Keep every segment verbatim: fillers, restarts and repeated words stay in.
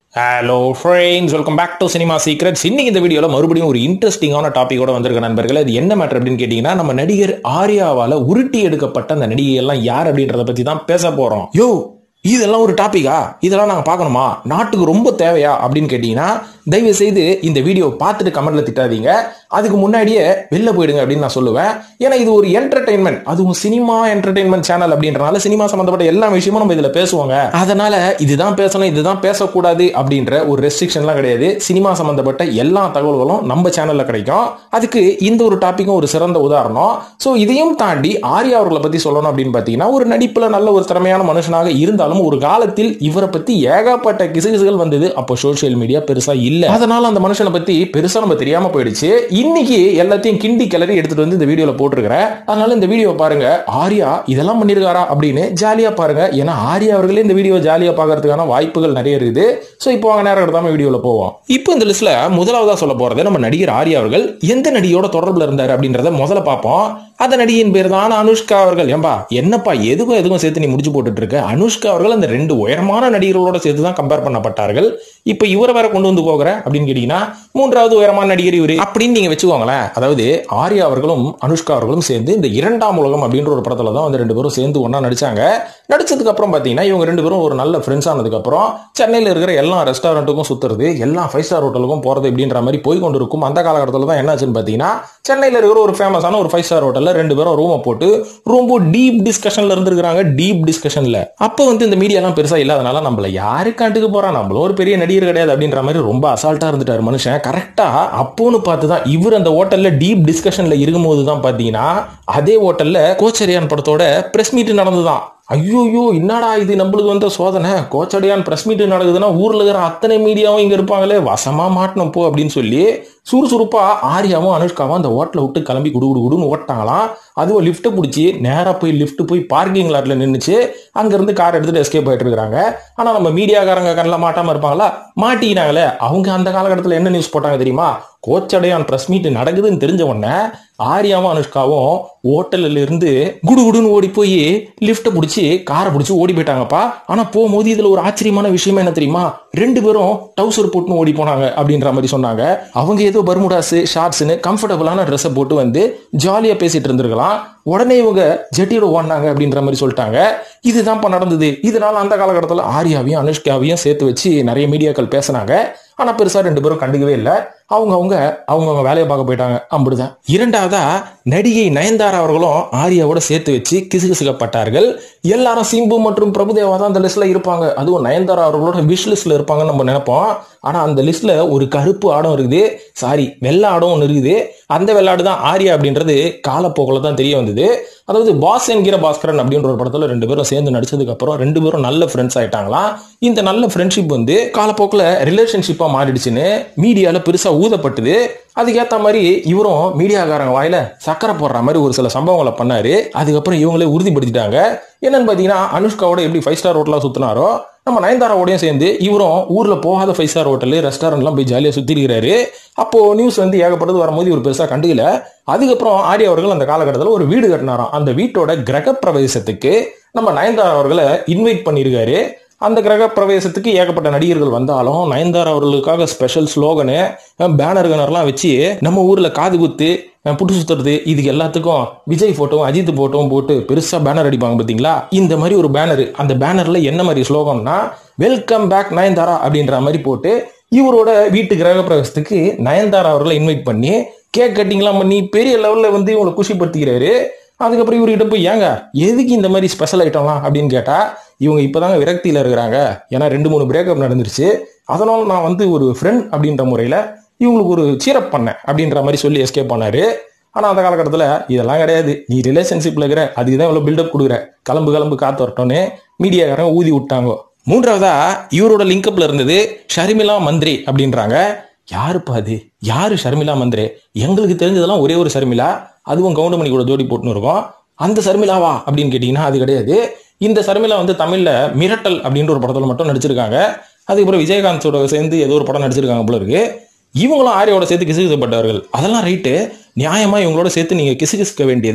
Hello friends, welcome back to cinema secrets. இன்னைக்கு இந்த வீடியோல மறுபடியும் ஒரு இன்ட்ரெஸ்டிங்கான டாபிக்கோட வந்திருக்க நண்பர்களே. அது என்ன மேட்டர் அப்படின்னு கேட்டீங்கன்னா, நம்ம நடிகர் ஆர்யாவால உருட்டி எடுக்கப்பட்ட அந்த நடிகை எல்லாம் யார் அப்படின்றத பத்தி தான் பேச போறோம். யோ, இதெல்லாம் ஒரு டாபிக்கா? இதெல்லாம் நாங்க பார்க்கணுமா? நாட்டுக்கு ரொம்ப தேவையா அப்படின்னு கேட்டீங்கன்னா, தயவு செய்து இந்த வீடியோ பார்த்துட்டு கமெண்ட்ல திட்டாதீங்க. அதுக்கு முன்னாடியே வெளில போயிடுங்க அப்படின்னு நான் சொல்லுவேன். ஏன்னா இது ஒரு என்டர்டைன்மெண்ட், அதுவும் சினிமா என்டர்டைன்மெண்ட் சேனல் அப்படின்றனால சினிமா சம்பந்தப்பட்ட எல்லா விஷயமும் நம்ம இதுல பேசுவாங்க. அதனால இதுதான் பேசணும், இதுதான் பேசக்கூடாது அப்படின்ற ஒரு ரெஸ்ட்ரிக்ஷன்லாம் கிடையாது. சினிமா சம்பந்தப்பட்ட எல்லா தகவல்களும் நம்ம சேனல்ல கிடைக்கும். அதுக்கு இந்த ஒரு டாபிக்கும் ஒரு சிறந்த உதாரணம். சோ இதையும் தாண்டி ஆர்யா அவர்களை பத்தி சொல்லணும் அப்படின்னு பாத்தீங்கன்னா, ஒரு நடிப்புல நல்ல ஒரு திறமையான மனுஷனாக இருந்தாலும் ஒரு காலத்தில் இவரை பத்தி ஏகப்பட்ட கிசுகிசுகள் வந்தது. அப்போ சோசியல் மீடியா பெருசா இல்ல, அதனால அந்த மனுஷனை பத்தி பெருசா நம்ம தெரியாம போயிடுச்சு. இன்னைக்கு எல்லாத்தையும் கிண்டி கிளறி எடுத்துட்டு வந்து இந்த வீடியோல போட்டுருக்கிறேன். அதனால இந்த வீடியோ பாருங்க. ஆர்யா இதெல்லாம் பண்ணிருக்காரா அப்படின்னு ஜாலியா பாருங்க. ஏன்னா ஆர்யா அவர்களே இந்த வீடியோ ஜாலியா பாக்குறதுக்கான வாய்ப்புகள் நிறைய இருக்குது. சோ இப்போ வாங்க நேரம் எடுத்தாம வீடியோல போவோம். இப்போ இந்த லிஸ்ட்ல முதலாவதா சொல்ல போறது நம்ம நடிகர் ஆர்யா அவர்கள் எந்த நடிகையோட தொடர்புல இருந்தாரு அப்படின்றத முதல்ல பார்ப்போம். அந்த நடிகையின் பேர் தான் அனுஷ்கா அவர்கள். ஏம்பா என்னப்பா எதுக்கும் எதுக்கும் சேர்த்து நீ முடிச்சு போட்டுட்டு இருக்க? அனுஷ்கா அவர்கள் அந்த ரெண்டு உயரமான நடிகர்களோட சேர்த்து தான் கம்பேர் பண்ணப்பட்டார்கள். இப்ப இவரை வேற கொண்டு வந்து போகிற அப்படின்னு கேட்டீங்கன்னா, மூன்றாவது உயரமான நடிகர் இவரு அப்படின்னு நீங்க வச்சுக்கோங்களேன். அதாவது ஆர்யா அவர்களும் அனுஷ்கா அவர்களும் சேர்ந்து இந்த இரண்டாம் உலகம் அப்படின்ற ஒரு படத்துல தான் வந்து ரெண்டு பேரும் சேர்ந்து ஒன்னா நடிச்சாங்க. நடிச்சதுக்கு அப்புறம் பாத்தீங்கன்னா இவங்க ரெண்டு பேரும் ஒரு நல்ல ஃப்ரெண்ட்ஸ் ஆனதுக்கு அப்புறம் சென்னையில இருக்கிற எல்லா ரெஸ்டாரண்ட்டுக்கும் சுத்துறது, எல்லா ஃபைவ் ஸ்டார் ஹோட்டலுக்கும் போறது இப்படின்ற மாதிரி போய் கொண்டு இருக்கும். அந்த காலகட்டத்தில் தான் என்னாச்சுன்னு பாத்தீங்கன்னா, சென்னையில இருக்கிற ஒரு ஃபேமஸான ஒரு ஃபைவ் ஸ்டார் ஹோட்டல்ல ரெண்டு பேரும் ரூமை போட்டு ரொம்ப டீப் டிஸ்கஷன்ல இருந்திருக்காங்க. டீப் டிஸ்கஷன்ல அப்ப வந்து இந்த மீடியா எல்லாம் பெருசா இல்லாதனால நம்மள யாரு காட்டுக்கு போறா, நம்மளும் ஒரு பெரிய நடிகர் கிடையாது அப்படின்ற மாதிரி ரொம்ப அசால்ட்டா இருந்துட்டாரு மனுஷன். கரெக்டா அப்போன்னு பார்த்துதான் இவர் அந்த ஹோட்டல்ல டீப் டிஸ்கஷன்ல இருக்கும்போது தான் பாத்தீங்கன்னா, அதே ஹோட்டல்ல கோச்சரியான் படத்தோட பிரஸ் மீட் நடந்துதான். ஐயோயோ, என்னடா இது நம்மளுக்கு வந்த சோதனை, கோச்சடையான் பிரஸ் மீட் நடக்குதுன்னா ஊர்ல இருக்கிற அத்தனை மீடியாவும் இங்க இருப்பாங்களே, வசமா மாட்டணும் போ அப்படின்னு சொல்லி சுறுசுறுப்பா ஆர்யாவும் அனுஷ்காவும் அந்த ஹோட்டலை விட்டு கிளம்பி குடு குடு குடுன்னு ஓட்டாங்களாம். அதுவும் லிப்ட் பிடிச்சி நேரா போய் லிப்ட் போய் பார்க்கிங் லாட்ல நின்றுச்சு. அங்க இருந்து கார் எடுத்துட்டு எஸ்கேப் ஆயிட்டு இருக்காங்க. ஆனா நம்ம மீடியாக்காரங்க கண்ணில் மாட்டாம இருப்பாங்களா? மாட்டிக்கினாங்களே. அவங்க அந்த காலகட்டத்தில் என்ன நியூஸ் போட்டாங்க தெரியுமா? கோச்சடையான் பிரஸ் மீட் நடக்குதுன்னு தெரிஞ்ச உடனே ஆர்யாவும் அனுஷ்காவும் ஹோட்டல்ல இருந்து குடு குடுன்னு ஓடி போய் லிப்ட பிடிச்சி காரை பிடிச்சி ஓடி போயிட்டாங்கப்பா. ஆனா போகும்போது இதுல ஒரு ஆச்சரியமான விஷயம் என்ன தெரியுமா? ரெண்டு பேரும் டவுசர் போட்டுன்னு ஓடி போனாங்க அப்படின்ற மாதிரி சொன்னாங்க. அவங்க ஏதோ பர்முடாஸ் ஷார்ட்ஸ்னு கம்ஃபர்டபுளான ட்ரெஸ்ஸை போட்டு வந்து ஜாலியா பேசிட்டு இருந்திருக்கலாம். உடனே இவங்க ஜெட்டியோட ஓடினாங்க அப்படின்ற மாதிரி சொல்லிட்டாங்க. இதுதான் நடந்தது. இதனால அந்த காலகட்டத்தில் ஆர்யாவையும் அனுஷ்காவையும் சேர்த்து வச்சு நிறைய மீடியாக்கள் பேசினாங்க. ஆனா பெருசா ரெண்டு பேரும் கண்டுக்கவே இல்லை. அவங்க அவங்க அவங்கவுங்க வேலையை பார்க்க போயிட்டாங்க. அப்படிதான். இரண்டாவதா நடிகை நயன்தாரா அவர்களும் ஆர்யாவோட சேர்த்து வச்சு கிசுகிசுக்கப்பட்டார்கள். எல்லாரும் சிம்பு மற்றும் பிரபுதேவா தான் அந்த லிஸ்ட்ல இருப்பாங்க. அதுவும் நயன்தாரா அவர்களோட விஷ் லிஸ்ட்ல இருப்பாங்கன்னு நம்ம நினைப்போம். ஆனா அந்த லிஸ்ட்ல ஒரு கருப்பு ஆடம் இருக்குது, சாரி வெள்ளை ஆடம் ஒன்று இருக்குது. அந்த வெள்ளாடு தான் ஆர்யா அப்படின்றது காலப்போக்கில் தான் தெரிய வந்தது. அதாவது பாஸ் என்கிற பாஸ்கரன் அப்படின்ற ஒரு படத்துல ரெண்டு பேரும் சேர்ந்து நடிச்சதுக்கு அப்புறம் ரெண்டு பேரும் நல்ல ஃப்ரெண்ட்ஸ் ஆயிட்டாங்களாம். இந்த நல்ல ஃப்ரெண்ட்ஷிப் வந்து காலப்போக்கில் ரிலேஷன்ஷிப்பா மாறிடுச்சுன்னு மீடியால பெருசா ஊதப்பட்டது. அதுக்கேற்ற மாதிரி இவரும் மீடியாக்காரங்க வாயில சக்கரை போடுற மாதிரி ஒரு சில சம்பவங்களை பண்ணாரு. அதுக்கப்புறம் இவங்களே உறுதிப்படுத்திட்டாங்க. என்னன்னு பாத்தீங்கன்னா, அனுஷ்காவோட எப்படி ஃபைவ் ஸ்டார் ஹோட்டலா சுத்தினாரோ, நம்ம நயன்தாராவோடையும் சேர்ந்து இவரும் ஊர்ல போகாத ஃபைவ் ஸ்டார் ஹோட்டல் ரெஸ்டாரண்ட்லாம் போய் ஜாலியா சுத்தி இருக்கிறாரு. அப்போ நியூஸ் வந்து ஏகப்பட்டது வரும்போது இவர் பெருசா கண்டுக்கல. அதுக்கப்புறம் ஆர்யா அவர்கள் அந்த காலகட்டத்தில் ஒரு வீடு கட்டினாராம். அந்த வீட்டோட கிரக பிரவேசத்துக்கு நம்ம நயன்தாரா அவர்களை இன்வைட் பண்ணியிருக்காரு. அந்த கிரக பிரவேசத்துக்கு ஏகப்பட்ட நடிகர்கள் வந்தாலும் நயன்தாரா அவர்களுக்காக ஸ்பெஷல் ஸ்லோகனு பேனர் கனர்லாம் வச்சு நம்ம ஊர்ல காது குத்து புட்டு சுத்துறது இதுக்கு எல்லாத்துக்கும் விஜய் போட்டோவும் அஜித் போட்டோவும் போட்டு பெருசா பேனர் அடிப்பாங்க பாத்தீங்களா? இந்த மாதிரி ஒரு பேனர். அந்த பேனர்ல என்ன மாதிரி ஸ்லோகம்னா, வெல்கம் பேக் நயன்தாரா அப்படின்ற மாதிரி போட்டு இவரோட வீட்டு கிரக பிரவேசத்துக்கு நயன்தாரா அவர்களை இன்வைட் பண்ணி கேக் கட்டிங்லாம் பண்ணி பெரிய லெவல்ல வந்து இவங்களை குஷிப்படுத்திக்கிறாரு. அதுக்கப்புறம் இவர்கிட்ட போய் ஏங்க எதுக்கு இந்த மாதிரி ஸ்பெஷல் ஐட்டம்லாம் அப்படின்னு கேட்டா, இவங்க இப்பதாங்க விரக்தியில இருக்கிறாங்க. ஏன்னா ரெண்டு மூணு பிரேக்கப் நடந்துருச்சு. அதனால நான் வந்து ஒரு ஃப்ரெண்ட் அப்படின்ற முறையில இவங்களுக்கு ஒரு சீரப் பண்ணேன் அப்படின்ற மாதிரி சொல்லி எஸ்கேப் பண்ணாரு. ஆனா அந்த காலகட்டத்தில் இதெல்லாம் கிடையாது. நீ ரிலேஷன்ஷிப்ல இருக்கிற, அதுக்குதான் இவ்வளவு பில்டப் கொடுக்குற, கிளம்பு கிளம்பு காத்து வரட்டோன்னு மீடியாக்காரங்க ஊதி விட்டாங்க. மூன்றாவதா இவரோட லிங்கப்ல இருந்தது ஷர்மிளா மந்திரி அப்படின்றாங்க. யாருப்பா அது? யாரு ஷர்மிளா மந்திரி? எங்களுக்கு தெரிஞ்சதெல்லாம் ஒரே ஒரு ஷர்மிளா, அதுவும் கவுண்டமணி கூட ஜோடி போட்டுன்னு இருக்கோம். அந்த ஷர்மிளாவா அப்படின்னு கேட்டீங்கன்னா அது கிடையாது. இந்த ஷர்மிளா வந்து தமிழ்ல மிரட்டல் அப்படின்ற ஒரு படத்துல மட்டும் நடிச்சிருக்காங்க. அதுக்கப்புறம் விஜயகாந்தோட சேர்ந்து ஏதோ ஒரு படம் நடிச்சிருக்காங்க போல இருக்கு. இவங்களும் ஆர்யாவோட சேர்த்து கிசுகிசுப்பட்டவர்கள். அதெல்லாம் ரைட்டு, நியாயமா இவங்களோட சேர்த்து நீங்க கிசுகிசுக்க வேண்டியது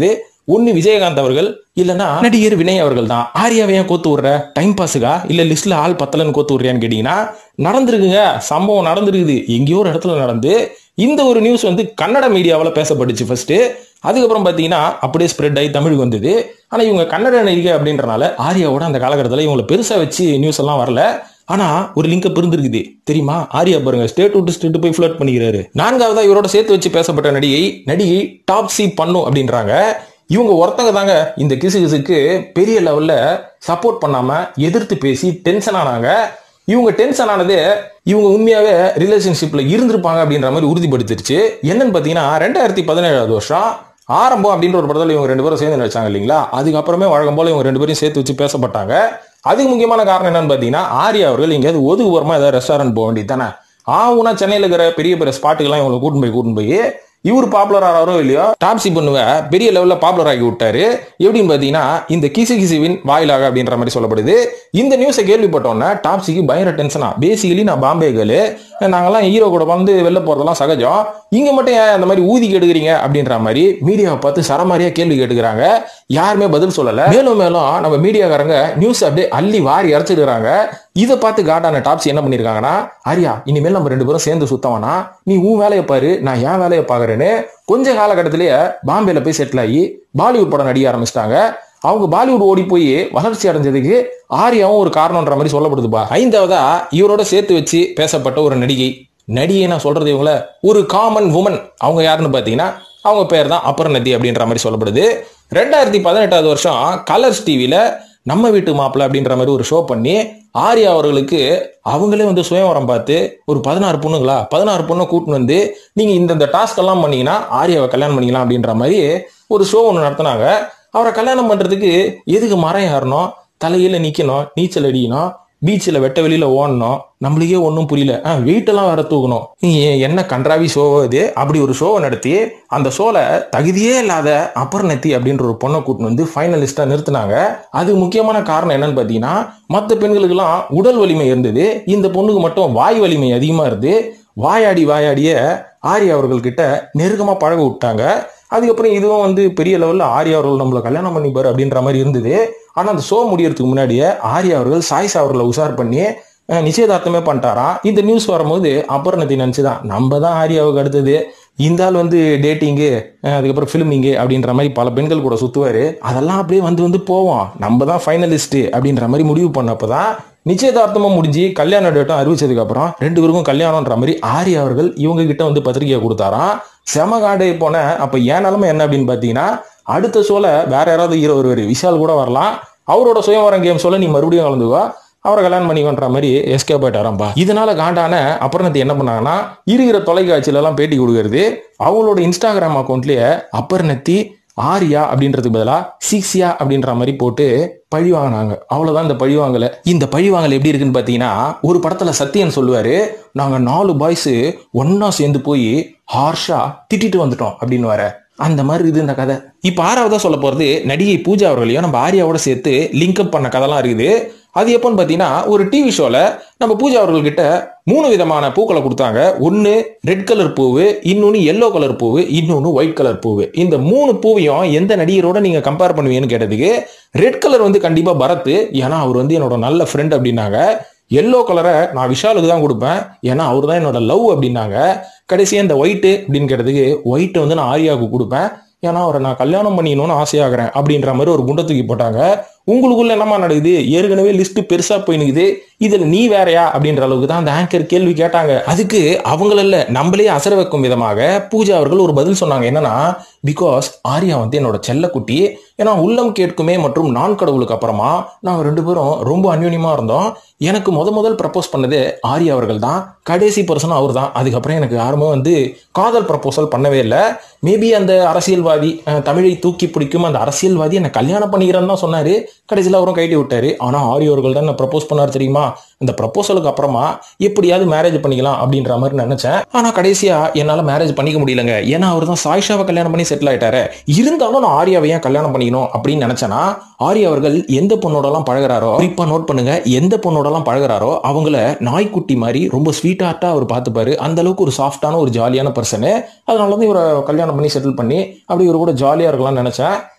ஒன்னு விஜயகாந்த் அவர்கள் இல்லனா நடிகர் வினய் அவர்கள் தான். ஆர்யாவை ஏன் கோத்து விடுற, டைம் பாஸுக்கா இல்ல லிஸ்ட்ல ஆள் பத்தலன்னு கோத்து விடுறியான்னு கேட்டீங்கன்னா நடந்திருக்குங்க. சம்பவம் நடந்திருக்குது, எங்கேயோ ஒரு இடத்துல நடந்து. இந்த ஒரு நியூஸ் வந்து கன்னட மீடியாவில் பேசப்பட்டுச்சு ஃபர்ஸ்ட். அதுக்கப்புறம் பார்த்தீங்கன்னா அப்படியே ஸ்ப்ரெட் ஆகி தமிழுக்கு வந்தது. ஆனால் இவங்க கன்னட நடிகை அப்படின்றனால ஆர்யாவோட அந்த காலகட்டத்தில் இவங்களை பெருசாக வச்சு நியூஸ் எல்லாம் வரல. ஆனா ஒரு லிங்க் இருந்திருக்குது தெரியுமா? ஆர்யா பாருங்க, ஸ்டேட் விட்டு ஸ்டேட் போய் ஃபிளர்ட் பண்ணிக்கிறாரு. நான்காவதா இவரோட சேர்த்து வச்சு பேசப்பட்ட நடிகை நடிகை டாப்ஸி பன்னு அப்படின்றாங்க. இவங்க ஒருத்தங்க தாங்க இந்த கிசு கிசுக்கு பெரிய லெவல்ல சப்போர்ட் பண்ணாம எதிர்த்து பேசி டென்ஷன் ஆனாங்க. இவங்க டென்ஷன் ஆனது இவங்க உண்மையாவே ரிலேஷன்ஷிப்ல இருந்திருப்பாங்க அப்படின்ற மாதிரி உறுதிப்படுத்திருச்சு. என்னன்னு பாத்தீங்கன்னா ரெண்டாயிரத்தி பதினேழாவது வருஷம் ஆரம்பம் அப்படின்ற ஒரு படத்தில் இவங்க ரெண்டு பேரும் சேர்ந்து நடிச்சாங்க இல்லைங்களா? அதுக்கப்புறமே வழக்கம் போல இவங்க ரெண்டு பேரும் சேர்த்து வச்சு பேசப்பட்டாங்க. அதுக்கு முக்கியமான காரணம் என்னன்னு பாத்தீங்கன்னா ஆர்யா அவர்கள் எங்கேயாவது ஒதுக்குப்புறமா ஏதாவது ரெஸ்டாரண்ட் போக வேண்டியது தானே. ஆவுனா சென்னையில் இருக்கிற பெரிய பெரிய ஸ்பாட்டுக்கெல்லாம் இவங்களை கூட்டின்னு போய் கூட்டின்னு போய் இவர் பாப்புலர் ஆகிறோ இல்லையோ டாப்ஸி பண்ணுவ பெரிய லெவலில் பாப்புலர் ஆகி விட்டாரு. எப்படின்னு பார்த்தீங்கன்னா இந்த கிசு கிசுவின் வாயிலாக அப்படின்ற மாதிரி சொல்லப்படுது. இந்த நியூஸை கேள்விப்பட்டோன்னா டாப்ஸிக்கு பயங்கர டென்ஷனா. பேசிக்கலி நான் பாம்பே கேளு, நாங்கெல்லாம் ஹீரோ கூட வந்து வெளில போறதெல்லாம் சகஜம், இங்க மட்டும் ஏன் அந்த மாதிரி ஊதி கேட்டுக்கிறீங்க அப்படின்ற மாதிரி மீடியாவை பார்த்து சரமாரியா கேள்வி கேட்டுக்கிறாங்க. யாருமே பதில் சொல்லல. மேலும் மேலும் நம்ம மீடியாக்காரங்க நியூஸ் அப்படியே அள்ளி வாரி இறச்சிடுறாங்க. இதை பார்த்து காட்டான டாப்ஸி என்ன பண்ணிருக்காங்கன்னா, ஆர்யா இனிமேல் நம்ம ரெண்டு பேரும் சேர்ந்து சுத்தவனா, நீ உன் வேலையை பாரு, நான் என் வேலையை பாக்குறேன்னு கொஞ்ச காலகட்டத்திலேயே பாம்பேல போய் செட்டில் ஆகி பாலிவுட் படம் நடிக்க ஆரம்பிச்சிட்டாங்க. அவங்க பாலிவுட் ஓடி போய் வளர்ச்சி அடைஞ்சதுக்கு ஆர்யாவும் ஒரு காரணம்ன்ற மாதிரி சொல்லப்படுதுப்பா. ஐந்தாவதா இவரோட சேர்த்து வச்சு பேசப்பட்ட ஒரு நடிகை நடிகை நான் சொல்றது இவங்கள ஒரு காமன் உமன். அவங்க யாருன்னு பாத்தீங்கன்னா அவங்க பேர் தான் அபர்ணதி அப்படின்ற மாதிரி சொல்லப்படுது. ரெண்டாயிரத்தி பதினெட்டாவது வருஷம் கலர்ஸ் டிவில நம்ம வீட்டு மாப்பிள்ள அப்படின்ற மாதிரி ஒரு ஷோ பண்ணி ஆர்யா அவர்களுக்கு அவங்களே வந்து சுயவரம் பார்த்து ஒரு பதினாறு பொண்ணுங்களா பதினாறு பொண்ணை கூட்டின்னு வந்து நீங்க இந்த டாஸ்க் எல்லாம் பண்ணீங்கன்னா ஆர்யாவை கல்யாணம் பண்ணிக்கலாம் அப்படின்ற மாதிரி ஒரு ஷோ ஒன்று நடத்தினாங்க. அவரை கல்யாணம் பண்றதுக்கு எதுக்கு மரம் ஏறணும், தலையில நிக்கணும், நீச்சல் அடிக்கணும், பீச்சில் வெட்ட வெளியில ஓடணும், நம்மளுக்கே ஒன்றும் புரியல, வெயிட் எல்லாம் வேற தூக்கணும், என்ன கன்றாவி ஷோவோ இது. அப்படி ஒரு ஷோவை நடத்தி அந்த ஷோல தகுதியே இல்லாத அபர்ணதி அப்படின்ற ஒரு பொண்ணை கூட்டின்னு வந்து ஃபைனலிஸ்டா நிறுத்தினாங்க. அது முக்கியமான காரணம் என்னன்னு பாத்தீங்கன்னா மற்ற பெண்களுக்கெல்லாம் உடல் வலிமை இருந்தது, இந்த பொண்ணுக்கு மட்டும் வாய் வலிமை அதிகமா இருந்து வாயாடி வாயாடிய ஆர்யா அவர்கள் கிட்ட நெருக்கமா பழக விட்டாங்க. அதுக்கப்புறம் இதுவும் வந்து பெரிய லெவலில் ஆர்யா அவர்கள் நம்மளை கல்யாணம் பண்ணிப்பாரு அப்படின்ற மாதிரி இருந்தது. ஆனால் அந்த ஷோ முடியறதுக்கு முன்னாடியே ஆர்யா அவர்கள் சாய்ஸ் அவர்களை உஷார் பண்ணி நிச்சயதார்த்தமே பண்ணிட்டாராம். இந்த நியூஸ் வரும்போது அபர்ணதி நினச்சிதான் நம்ம தான் ஆர்யாவுக்கு அடுத்தது, இந்த ஆள் வந்து டேட்டிங்கு அதுக்கப்புறம் ஃபிலிமிங்கு அப்படின்ற மாதிரி பல பெண்கள் கூட சுற்றுவார், அதெல்லாம் அப்படியே வந்து வந்து போவோம், நம்ம தான் ஃபைனலிஸ்ட்டு அப்படின்ற மாதிரி முடிவு பண்ணப்போ தான் நிச்சயதார்த்தமும் முடிஞ்சு கல்யாண டேட்டும் அறிவிச்சதுக்கு அப்புறம் ரெண்டு பேருக்கும் கல்யாணம்ன்ற மாதிரி ஆர்யா அவர்கள் இவங்க கிட்ட வந்து பத்திரிகையை கொடுத்தாராம். செம காண்டே போன. அப்ப ஏன் நிலைமை என்ன அப்படின்னு பாத்தீங்கன்னா அடுத்த ஷோல வேற யாராவது ஹீரோ வருவாரு, விஷால் கூட வரலாம், அவரோட சுயவரம் கேம் சொல்ல நீ மறுபடியும் கலந்துவா, அவரை கல்யாணம் பண்ணிக்கன்ற மாதிரி எஸ்கேப் ஆயிட்டாராம்பா. இதனால காண்டான அபர்ணதி என்ன பண்ணாங்கன்னா இருக்கிற தொலைக்காட்சியில எல்லாம் பேட்டி கொடுக்கறது, அவங்களோட இன்ஸ்டாகிராம் அக்கௌண்ட்லயே அபர்ணதி ஆர்யா அப்படின்றதுக்கு பதிலா சிக்ஸியா அப்படின்ற மாதிரி போட்டு பழி வாங்கினாங்க. அவ்வளவுதான் இந்த பழி வாங்கல. இந்த பழி வாங்கல எப்படி இருக்குன்னு பாத்தீங்கன்னா ஒரு படத்துல சத்தியன் சொல்லுவாரு, நாங்க நாலு பாய்ஸ் ஒன்னா சேர்ந்து போய் ஹார்ஷா திட்டிட்டு வந்துட்டோம் அப்படின்னு வர அந்த மாதிரி இது இந்த கதை. இப்ப ஆறாவதா சொல்ல போறது நடிகை பூஜா அவர்களையும் நம்ம ஆர்யாவோட சேர்த்து லிங்க் அப் பண்ண கதைலாம் இருக்குது. அது எப்போன்னு பாத்தீங்கன்னா ஒரு டிவி ஷோல நம்ம பூஜா அவர்கள்கிட்ட மூணு விதமான பூக்களை கொடுத்தாங்க. ஒன்னு ரெட் கலர் பூவு, இன்னொன்னு எல்லோ கலர் பூவு, இன்னொன்னு ஒயிட் கலர் பூவு. இந்த மூணு பூவையும் எந்த நடிகரோட நீங்க கம்பேர் பண்ணுவீங்கன்னு கேட்டதுக்கு ரெட் கலர் வந்து கண்டிப்பா பரத், ஏன்னா அவர் வந்து என்னோட நல்ல ஃப்ரெண்ட் அப்படின்னாங்க. எல்லோ கலரை நான் விஷாலுக்கு தான் கொடுப்பேன், ஏன்னா அவர் தான் என்னோட லவ் அப்படின்னாங்க. கடைசியா இந்த ஒயிட் அப்படின்னு கேட்டதுக்கு ஒயிட் வந்து நான் ஆர்யாவுக்கு கொடுப்பேன், ஏன்னா அவரை நான் கல்யாணம் பண்ணிக்கணும்னு ஆசையாகிறேன் அப்படின்ற மாதிரி ஒரு குண்டை தூக்கி போட்டாங்க. உங்களுக்குள்ள என்னமா நடக்குது, ஏற்கனவே லிஸ்ட் பெருசா போயினுக்குது, இதுல நீ வேறையா அப்படின்ற அளவுக்கு தான் அந்த ஆங்கர் கேள்வி கேட்டாங்க. அதுக்கு அவங்கள நம்மளே அசர வைக்கும் விதமாக பூஜா அவர்கள் ஒரு பதில் சொன்னாங்க. என்னன்னா, பிகாஸ் ஆர்யா வந்து என்னோட செல்லக்குட்டி, ஏன்னா உள்ளம் கேட்குமே மற்றும் நான் கடவுளுக்கு அப்புறமா நாங்க ரெண்டு பேரும் ரொம்ப அந்யோன்யமா இருந்தோம். எனக்கு முத முதல் ப்ரப்போஸ் பண்ணது ஆர்யா அவர்கள் தான், கடைசி பர்சனும் அவர் தான். அதுக்கப்புறம் எனக்கு யாருமே வந்து காதல் ப்ரப்போசல் பண்ணவே இல்லை. மேபி அந்த அரசியல்வாதி தமிழை தூக்கி பிடிக்கும் அந்த அரசியல்வாதி என்னை கல்யாணம் பண்ணிக்கிறேன்னு தான் சொன்னாரு, கடைசியில் அவரும் கைட்டி விட்டாரு. ஆனா ஆர்யா அவர்கள் தான் ப்ரப்போஸ் பண்ணார் தெரியுமா. அந்த ப்ரப்போசலுக்கு அப்புறமா எப்படியாவது மேரேஜ் பண்ணிக்கலாம் அப்படின்ற மாதிரி நினைச்சேன். ஆனா கடைசியா என்னால மேரேஜ் பண்ணிக்க முடியலங்க, ஏன்னா அவர் தான் சாய்ஷாவை கல்யாணம் பண்ணி செட்டில் ஆயிட்டாரு. இருந்தாலும் நான் ஆர்யாவை ஏன் கல்யாணம் பண்ணிக்கணும் அப்படின்னு நினைச்சேன்னா, ஆர்யா அவர்கள் எந்த பொண்ணோட எல்லாம் பழகிறாரோ, குறிப்பா நோட் பண்ணுங்க, எந்த பொண்ணோட எல்லாம் பழகிறாரோ அவங்கள நாய்க்குட்டி மாதிரி ரொம்ப ஸ்வீட் ஹார்ட்டா அவர் பார்த்துப்பாரு. அந்த அளவுக்கு ஒரு சாஃப்டான ஒரு ஜாலியான பர்சனு. அதனாலதான் இவரை கல்யாணம் பண்ணி செட்டில் பண்ணி அப்படி இவரு கூட ஜாலியா இருக்கலாம்னு நினைச்சேன்.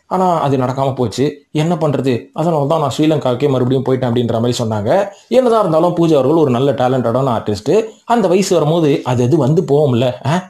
ஆனா அது நடக்காம போச்சு. என்ன பண்றது, அதனால தான் நான் ஸ்ரீலங்காவுக்கே மறுபடியும் போயிட்டேன் அப்படின்ற மாதிரி சொன்னாங்க. என்னதான் இருந்தாலும் பூஜா அவர்கள் ஒரு நல்ல டேலண்டடான ஆர்டிஸ்ட். அந்த வயசு வரும்போது அது எது வந்து போகும்ல.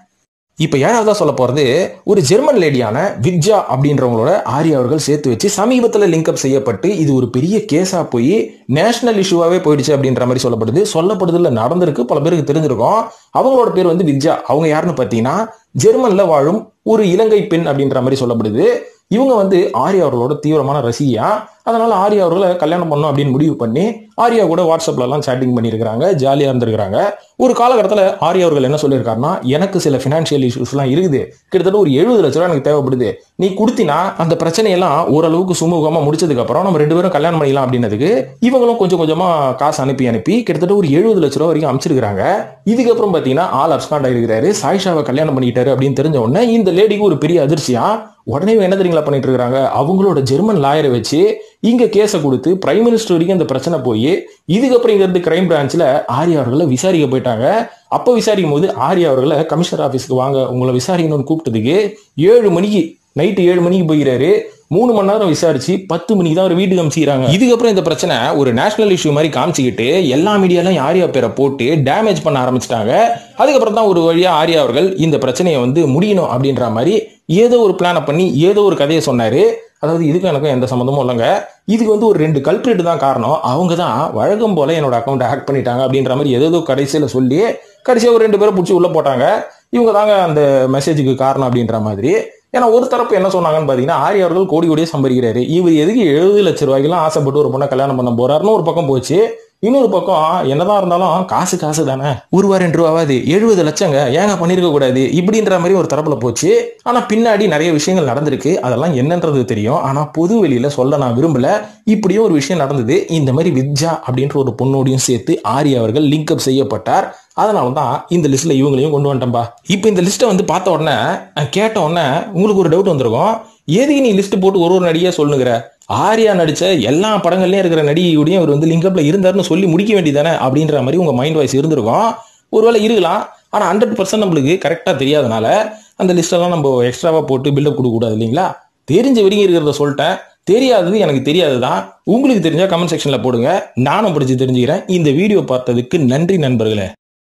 இப்ப ஏழாவதா சொல்ல போறது ஒரு ஜெர்மன் லேடியான வித்யா அப்படின்றவங்களோட ஆர்யா அவர்கள் சேர்த்து வச்சு சமீபத்தில் லிங்க்அப் செய்யப்பட்டு இது ஒரு பெரிய கேஸா போய் நேஷனல் இஷ்யூவாவே போயிடுச்சு அப்படின்ற மாதிரி சொல்லப்படுது. சொல்லப்படுதுல நடந்திருக்கு, பல பேருக்கு தெரிஞ்சிருக்கும். அவங்களோட பேர் வந்து வித்யா. அவங்க யாருன்னு பாத்தீங்கன்னா ஜெர்மன்ல வாழும் ஒரு இலங்கை பெண் அப்படின்ற மாதிரி சொல்லப்படுது. இவங்க வந்து ஆர்யா அவர்களோட தீவிரமான ரசிகையா. அதனால ஆர்யா அவர்களை கல்யாணம் பண்ணணும் அப்படின்னு முடிவு பண்ணி ஆர்யா கூட வாட்ஸ்அப்ல எல்லாம் சேட்டிங் பண்ணியிருக்காங்க, ஜாலியா இருந்திருக்காங்க. ஒரு காலகட்டத்தில் ஆர்யா அவர்கள் என்ன சொல்லியிருக்காருன்னா, எனக்கு சில பினான்சியல் இஷ்யூஸ் எல்லாம் இருக்குது, கிட்டத்தட்ட ஒரு எழுபது லட்ச ரூபாய் எனக்கு தேவைப்படுது, நீ கொடுத்தினா அந்த பிரச்சனையெல்லாம் ஓரளவுக்கு சுமூகமா முடிச்சதுக்கு அப்புறம் நம்ம ரெண்டு பேரும் கல்யாணம் பண்ணிக்கலாம் அப்படின்னதுக்கு இவங்களும் கொஞ்சம் கொஞ்சமா காசு அனுப்பி அனுப்பி கிட்டத்தட்ட ஒரு எழுபது லட்ச ரூபாய் வரைக்கும் அமைச்சிருக்காங்க. இதுக்கப்புறம் பாத்தீங்கன்னா ஆள் அப்ஸ்காண்ட் ஆயிருக்காரு, சாயிஷாவை கல்யாணம் பண்ணிட்டாரு அப்படின்னு தெரிஞ்ச உடனே இந்த லேடிக்கு ஒரு பெரிய அதிர்ச்சியா உடனே என்ன தெரியுங்களா பண்ணிட்டு இருக்காங்க, அவங்களோட ஜெர்மன் லாயரை வச்சு இங்க கேஸை கொடுத்து பிரைம் மினிஸ்டர் வரைக்கும் இந்த பிரச்சனை போய் இதுக்கப்புறம் இங்க இருந்து கிரைம் பிரான்ச்ல ஆர்யா அவர்களை விசாரிக்க போயிட்டாங்க. அப்ப விசாரிக்கும் போது ஆர்யா அவர்களை கமிஷனர் ஆபீஸ்க்கு வாங்க உங்களை விசாரிக்கணும்னு கூப்பிட்டதுக்கு ஏழு மணிக்கு நைட்டு ஏழு மணிக்கு போகிறாரு. மூணு மணி நேரம் விசாரிச்சு பத்து மணிக்கு தான் ஒரு வீட்டுக்கு அனுப்பிச்சிக்கிறாங்க. இதுக்கப்புறம் இந்த பிரச்சனை ஒரு நேஷனல் இஷ்யூ மாதிரி காமிச்சிக்கிட்டு எல்லா மீடியாலும் ஆர்யா பேரை போட்டு டேமேஜ் பண்ண ஆரம்பிச்சிட்டாங்க. அதுக்கப்புறம் தான் ஒரு வழியா ஆர்யா அவர்கள் இந்த பிரச்சனையை வந்து முடியணும் அப்படின்ற மாதிரி ஏதோ ஒரு பிளானை பண்ணி ஏதோ ஒரு கதையை சொன்னாரு. அதாவது இதுக்கு எனக்கும் எந்த சம்மந்தமும் இல்லைங்க, இதுக்கு வந்து ஒரு ரெண்டு கல்பிரேட் தான் காரணம், அவங்க தான் வழக்கம் போல என்னோட அக்கௌண்ட் ஹேக் பண்ணிட்டாங்க அப்படின்ற மாதிரி ஏதோ கடைசியில சொல்லி கடைசியா ஒரு ரெண்டு பேரை பிடிச்சி உள்ள போட்டாங்க. இவங்க தாங்க அந்த மெசேஜுக்கு காரணம் அப்படின்ற மாதிரி. ஏன்னா ஒரு தரப்பு என்ன சொன்னாங்கன்னு பாத்தீங்கன்னா, ஆர்யா அவர்கள் கோடி கோடியே சம்பாதிக்கிறாரு, இவர் எதுக்கு எழுபது லட்சம் ரூபாய்க்கெல்லாம் ஆசைப்பட்டு ஒரு பொண்ணை கல்யாணம் பண்ண போறாருன்னு ஒரு பக்கம் போச்சு. இன்னொரு பக்கம் என்னதான் இருந்தாலும் காசு காசு தானே, ஒரு ரூபா ரெண்டு ரூபாவது எழுபது லட்சங்க ஏங்க பண்ணிருக்க கூடாது இப்படின்ற மாதிரி ஒரு தரப்புல போச்சு. ஆனா பின்னாடி நிறைய விஷயங்கள் நடந்திருக்கு, அதெல்லாம் என்னன்றது தெரியும், ஆனா பொது வெளியில சொல்ல நான் விரும்பல. இப்படியும் ஒரு விஷயம் நடந்தது. இந்த மாதிரி வித்யா அப்படின்ற ஒரு பொண்ணோடையும் சேர்த்து ஆர்யா அவர்கள் லிங்க் அப் செய்யப்பட்டார். அதனாலதான் இந்த லிஸ்ட்ல இவங்களையும் கொண்டு வந்துட்டேன்பா. இப்ப இந்த லிஸ்ட்டை வந்து பார்த்த உடனே கேட்ட உடனே உங்களுக்கு ஒரு டவுட் வந்திருக்கும், எதுக்கு நீ லிஸ்ட் போட்டு ஒரு ஒரு நடிகையா சொல்லுங்கிற, ஆர்யா நடிச்ச எல்லா படங்கள்லயும் இருக்கிற நடிகையோடையும் அவர் வந்து லிங்க்அப்ல இருந்தாருன்னு சொல்லி முடிக்க வேண்டியதானே அப்படின்ற மாதிரி உங்க மைண்ட் வாய்ஸ் இருந்திருக்கும். ஒருவேளை இருக்கலாம், ஆனா ஹண்ட்ரட் பர்சன்ட் நம்மளுக்கு கரெக்டா தெரியாதனால அந்த லிஸ்ட் எல்லாம் நம்ம எக்ஸ்ட்ராவா போட்டு பில்டப் கொடுக்க கூடாது இல்லைங்களா. தெரிஞ்ச வரைக்கும் இருக்கிறத சொல்லிட்டேன், தெரியாதது எனக்கு தெரியாதுதான். உங்களுக்கு தெரிஞ்சா கமெண்ட் செக்ஷன்ல போடுங்க, நானும் படிச்சு தெரிஞ்சுக்கிறேன். இந்த வீடியோ பார்த்ததுக்கு நன்றி நண்பர்களே.